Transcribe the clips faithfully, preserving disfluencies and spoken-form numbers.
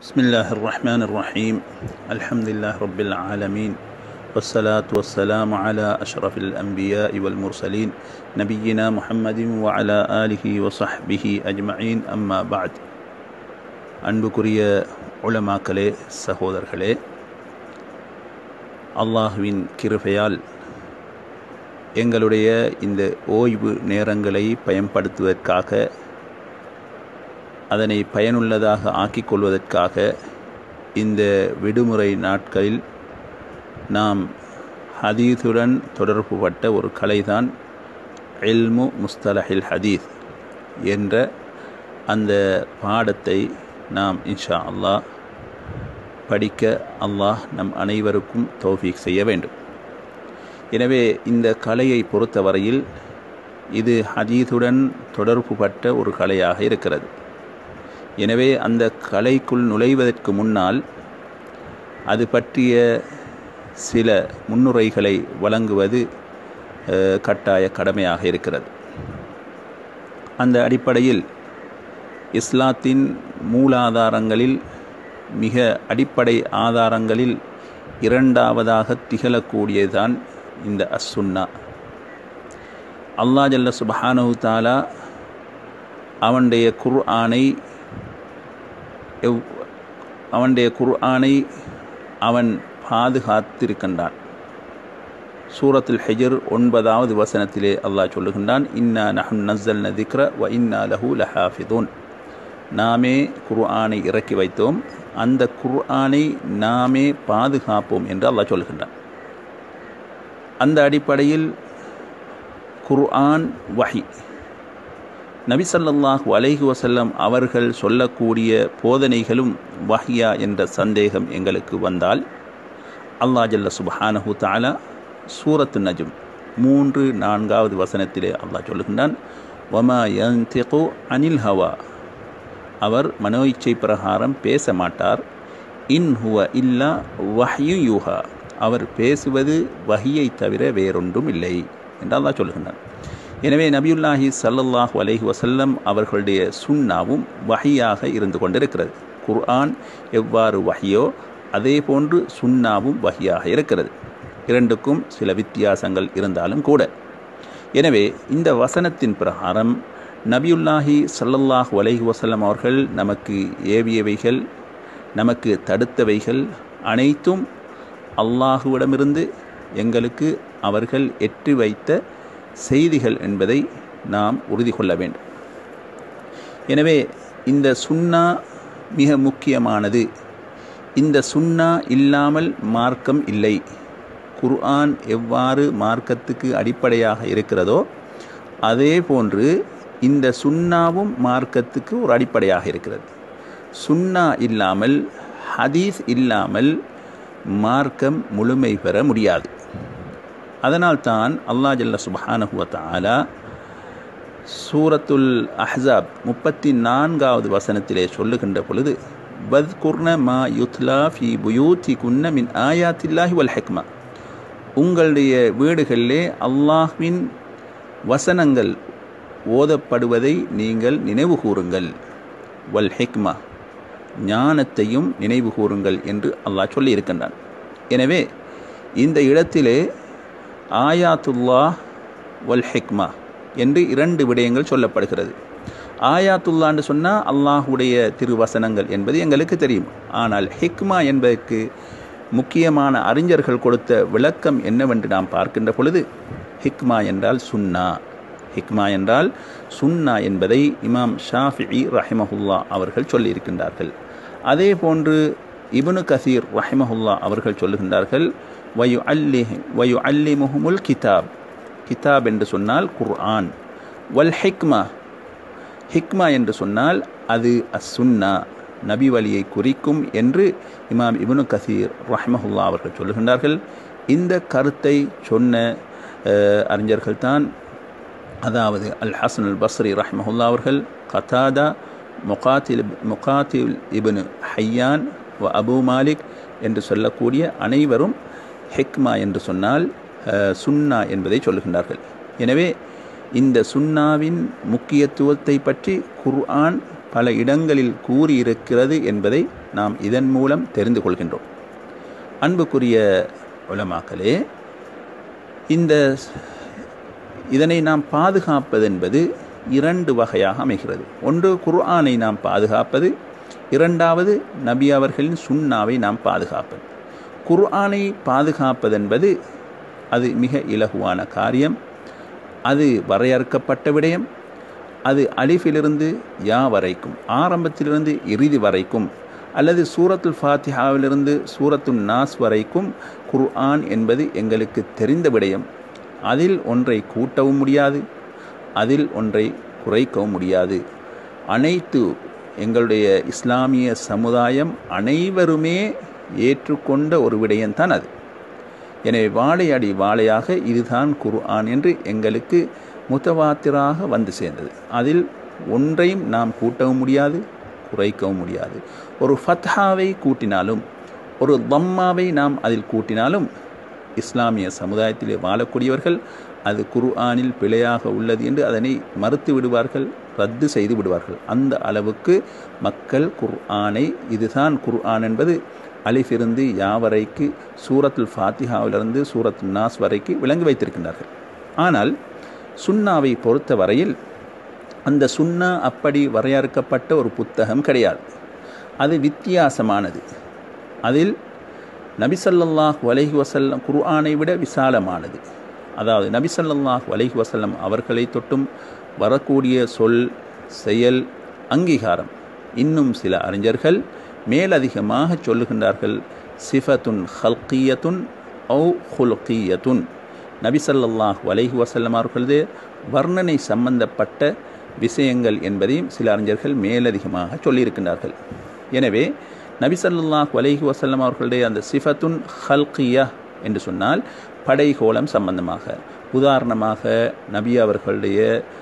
بسم الله الرحمن الرحيم الحمد لله رب العالمين والصلاة والسلام على أشرف الأنبياء والمرسلين نبينا محمد وعلى آله وصحبه أجمعين أما بعد அன்புக்குரிய உலமாக்களே சகோதரர்களே, அல்லாஹ்வின் கிருபையால் எங்களுடைய இந்த ஓய்வு நேரங்களை பயன்படுத்துவதற்காக, அதனை பயனுள்ளதாக ஆக்கிக் கொள்வதற்காக இந்த விடுமுறை நாட்களில் நாம் ஹதீஸுடன் தொடர்புபட்ட ஒரு கலைதான் இல்மு முஸ்தலஹில் ஹதீஸ் என்ற அந்த பாடத்தை நாம் இன்ஷா அல்லாஹ் படிக்க அல்லாஹ் நம் அனைவருக்கும் தௌஃபீக் செய்ய வேண்டும். எனவே இந்த கலையை பொறுத்தவரையில் இது ஹதீஸுடன் தொடர்புபட்ட ஒரு கலையாக இருக்கிறது. எனவே அந்த கலைக்குள் நுழைவதற்கு முன்னால் அது பற்றிய சில முன்னுரைகளை வழங்குவது கட்டாய கடமையாக இருக்கிறது. அந்த அடிப்படையில் இஸ்லாத்தின் மூலாதாரங்களில் மிக அடிப்படை ஆதாரங்களில் இரண்டாவதாக திகழக்கூடியதுதான் இந்த அஸ்ஸுன்னா. அல்லாஹ் ஜல்ல சுப்ஹானஹு தஆலா அவனுடைய குர்ஆனை அவனுடைய குர்ஆனை அவன் பாதுகாத்திருக்கின்றான். சூரத்துல் ஹிஜ்ர் ஒன்பதாவது வசனத்திலே அல்லாஹ் சொல்லுகின்றான், இன்னா நஹ்னு நஸ்ஸல்னா ذிக்ர வ இன்னா லஹு லஹாஃபிதூன். நாமே குர்ஆனை இறக்கி வைத்தோம், அந்த குர்ஆனை நாமே பாதுகாப்போம் என்று அல்லாஹ் சொல்லுகின்றான். அந்த அடிப்படையில் குர்ஆன் வஹி, நபி ஸல்லல்லாஹு அலைஹி வஸல்லம் அவர்கள் சொல்லக்கூடிய போதனைகளும் வஹியா என்ற சந்தேகம் எங்களுக்கு வந்தால், அல்லாஹ் ஜல்ல சுப்ஹானஹு தஆலா சூரத்து நஜ்ம் மூன்று நான்காவது வசனத்திலே அல்லாஹ் சொல்லுகின்றான், வமா யன்திகு அனில் ஹவா, அவர் மனோ இச்சை பிரகாரம் பேச மாட்டார், இன் ஹுவ இல்லா வஹ்யு யூஹா, அவர் பேசுவது வஹியை தவிர வேறொன்றும் இல்லை என்று அல்லாஹ் சொல்லுகின்றான். எனவே நபியுல்லாஹி ஸல்லல்லாஹு அலைஹி வஸல்லம் அவர்களுடைய சுன்னாவும் வஹியாக இருந்து கொண்டிருக்கிறது. குர்ஆன் எவ்வாறு வஹியோ அதே போன்று சுன்னாவும் வஹியாக இருக்கிறது. இரண்டுக்கும் சில வித்தியாசங்கள் இருந்தாலும் கூட. எனவே இந்த வசனத்தின் பிரகாரம் நபியுல்லாஹி ஸல்லல்லாஹு அலைஹி வஸல்லம் அவர்கள் நமக்கு ஏவியவைகள், நமக்கு தடுத்தவைகள் அனைத்தும் அல்லாஹுவிடமிருந்து எங்களுக்கு அவர்கள் எற்றி வைத்த செய்திகள் என்பதை நாம் உறுதி கொள்ள வேண்டும். எனவே இந்த சுன்னா மிக முக்கியமானது. இந்த சுன்னா இல்லாமல் மார்க்கம் இல்லை. குர்ஆன் எவ்வாறு மார்க்கத்துக்கு அடிப்படையாக இருக்கிறதோ அதே போன்று இந்த சுன்னாவும் மார்க்கத்துக்கு ஒரு அடிப்படையாக இருக்கிறது. சுன்னா இல்லாமல், ஹதீஸ் இல்லாமல் மார்க்கம் முழுமை பெற முடியாது. அதனால்தான் அல்லாஹ் ஜல்ல சுப்ஹானஹு வ தஆலா சூரத்துல் அஹ்ஸாப் முப்பத்தி நான்காவது வசனத்திலே சொல்லுகின்ற பொழுது, வத்குர்ன மா யுத்லா ஃபீ புயூத்திகுன்ன மின் ஆயாத்தில்லாஹி வல் ஹிக்மா, உங்களுடைய வீடுகளிலே அல்லாஹ்வின் வசனங்கள் ஓதப்படுவதை நீங்கள் நினைவு கூறுங்கள், வல் ஹிக்மா, ஞானத்தையும் நினைவு கூறுங்கள் என்று அல்லாஹ் சொல்லி இருக்கின்றான். எனவே இந்த இடத்திலே ஆயாத்துல்லாஹ் வல் ஹிக்மா என்று இரண்டு விடயங்கள் சொல்லப்படுகிறது. ஆயாத்துல்லா என்று சொன்னால் அல்லாஹுடைய திருவசனங்கள் என்பது எங்களுக்கு தெரியும். ஆனால் ஹிக்மா என்பதற்கு முக்கியமான அறிஞர்கள் கொடுத்த விளக்கம் என்னவென்று நாம் பார்க்கின்ற பொழுது, ஹிக்மா என்றால் சுன்னா. ஹிக்மா என்றால் சுன்னா என்பதை இமாம் ஷாஃபிஈ ரஹிமஹுல்லா அவர்கள் சொல்லியிருக்கின்றார்கள். அதே போன்று இப்னு கசீர் ரஹிமஹுல்லா அவர்கள் சொல்லுகின்றார்கள், வயு அல்லி வயு அல்லிமுஹுமுல் கிதாப், கிதாப் என்று சொன்னால் குர்ஆன், வல் ஹிக்மா, ஹிக்மா என்று சொன்னால் அது அஸ் சுன்னா, நபி வழியை குறிக்கும் என்று இமாம் இப்னு கசீர் ரஹ்மஹுல்லா அவர்கள் சொல்லுகின்றார்கள். இந்த கருத்தை சொன்ன அறிஞர்கள்தான், அதாவது அல் ஹசன் அல் பஸ்ரி ரஹ்மஹுல்லா அவர்கள், கதாதா, முகாத்தில் முகாத்தில் இப்னு ஹையான் வ அபு மாலிக் என்று சொல்லக்கூடிய அனைவரும் ஹிக்மா என்று சொன்னால் சுன்னா என்பதை சொல்லுகின்றார்கள். எனவே இந்த சுன்னாவின் முக்கியத்துவத்தை பற்றி குர்ஆன் பல இடங்களில் கூறியிருக்கிறது என்பதை நாம் இதன் மூலம் தெரிந்து கொள்கின்றோம். அன்புக்குரிய உலமாக்களே, இந்த இதனை நாம் பாதுகாப்பது என்பது இரண்டு வகையாக அமைகிறது. ஒன்று குர்ஆனை நாம் பாதுகாப்பது, இரண்டாவது நபி அவர்களின் சுன்னாவை நாம் பாதுகாப்பது. குர்ஆனை பாதுகாப்பதென்பது அது மிக இலகுவான காரியம். அது வரையறுக்கப்பட்ட விடயம். அது அலிஃபிலிருந்து யா வரைக்கும், ஆரம்பத்திலிருந்து இறுதி வரைக்கும், அல்லது சூரத்துல் ஃபாத்திஹாவிலிருந்து சூரத்துல் நாஸ் வரைக்கும் குர்ஆன் என்பது எங்களுக்கு தெரிந்த விடயம். அதில் ஒன்றை கூட்டவும் முடியாது, அதில் ஒன்றை குறைக்கவும் முடியாது. அனைத்து எங்களுடைய இஸ்லாமிய சமுதாயம் அனைவருமே ஏற்றுக்கொண்ட ஒரு விடயம்தான் அது. எனவே வாழையடி வாழையாக இதுதான் குர்ஆன் என்று எங்களுக்கு முத்தவாத்திராக வந்து சேர்ந்தது. அதில் ஒன்றையும் நாம் கூட்டவும் முடியாது, குறைக்கவும் முடியாது. ஒரு ஃபத்ஹாவை கூட்டினாலும் ஒரு தம்மாவை நாம் அதில் கூட்டினாலும் இஸ்லாமிய சமுதாயத்திலே வாழக்கூடியவர்கள் அது குர்ஆனில் பிழையாக உள்ளது என்று அதனை மறுத்து விடுவார்கள், ரத்து செய்து விடுவார்கள். அந்த அளவுக்கு மக்கள் குர்ஆனை இதுதான் குர்ஆன் என்பது அலிஃபிருந்து யா வரைக்கு, சூரத்துல் ஃபாத்திஹாவிலிருந்து சூரத்துல் நாஸ் வரைக்கு விளங்கி வைத்திருக்கின்றார்கள். ஆனால் சுன்னாவை பொறுத்த வரையில் அந்த சுன்னா அப்படி வரையறுக்கப்பட்ட ஒரு புத்தகம் கிடையாது. அது வித்தியாசமானது. அதில் நபி ஸல்லல்லாஹு அலைஹி வஸல்லம் குர்ஆனை விட விசாலமானது. அதாவது நபி ஸல்லல்லாஹு அலைஹி வஸல்லம் அவர்களை தொட்டும் வரக்கூடிய சொல், செயல், அங்கீகாரம். இன்னும் சில அறிஞர்கள் மேலதிகமாக சொல்லுகின்றார்கள், சிஃபத்துன் ஹல்கியத்துன் ஔ ஹுல்கியத்துன். நபி ஸல்லல்லாஹு அலைஹி வஸல்லம் அவர்களது வர்ணனை சம்பந்தப்பட்ட விஷயங்கள் என்பதையும் சில அறிஞர்கள் மேலதிகமாக சொல்லியிருக்கின்றார்கள். எனவே நபி ஸல்லல்லாஹு அலைஹி வஸல்லம் அவர்களுடைய அந்த சிஃபத்துன் ஹல்கியா என்று சொன்னால் படைகோலம் சம்பந்தமாக, உதாரணமாக நபி அவர்களுடைய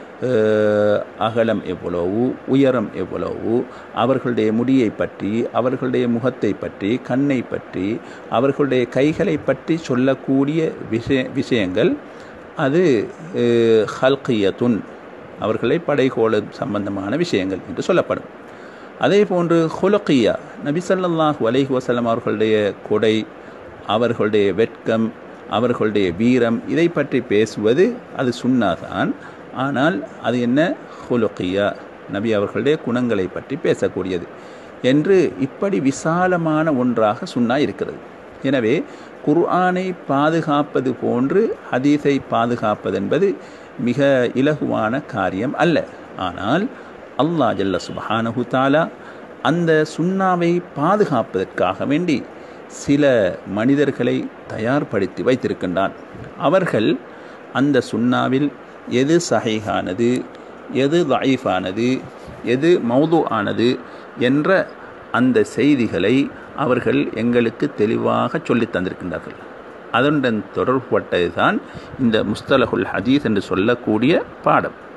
அகலம் எவ்வளவு, உயரம் எவ்வளவு, அவர்களுடைய முடியை பற்றி, அவர்களுடைய முகத்தை பற்றி, கண்ணை பற்றி, அவர்களுடைய கைகளை பற்றி சொல்லக்கூடிய விஷய விஷயங்கள் அது ஹல்கியத்துன், அவர்களை படைகோள சம்பந்தமான விஷயங்கள் என்று சொல்லப்படும். அதே போன்று ஹுலுகியா, நபி ஸல்லல்லாஹு அலைஹி வஸல்லம் அவர்களுடைய கொடை, அவர்களுடைய வெட்கம், அவர்களுடைய வீரம், இதை பற்றி பேசுவது அது சுன்னாதான். ஆனால் அது என்ன, ஹுலுகியா, நபி அவர்களுடைய குணங்களை பற்றி பேசக்கூடியது என்று இப்படி விசாலமான ஒன்றாக சுன்னா இருக்கிறது. எனவே குர்ஆனை பாதுகாப்பது போன்று ஹதீஸை பாதுகாப்பது என்பது மிக இலகுவான காரியம் அல்ல. ஆனால் அல்லாஹ் ஜல்ல சுப்ஹானஹு தஆலா அந்த சுன்னாவை பாதுகாப்பதற்காக வேண்டி சில மனிதர்களை தயார்படுத்தி வைத்திருக்கின்றான். அவர்கள் அந்த சுன்னாவில் எது சஹீஹானது, எது தஈஃபானது, எது மௌது ஆனது என்ற அந்த செய்திகளை அவர்கள் எங்களுக்கு தெளிவாக சொல்லித் தந்திருக்கின்றார்கள். அதனுடன் தொடர்புபட்டது தான் இந்த முஸ்தலஹுல் ஹதீஸ் என்று சொல்லக்கூடிய பாடம்.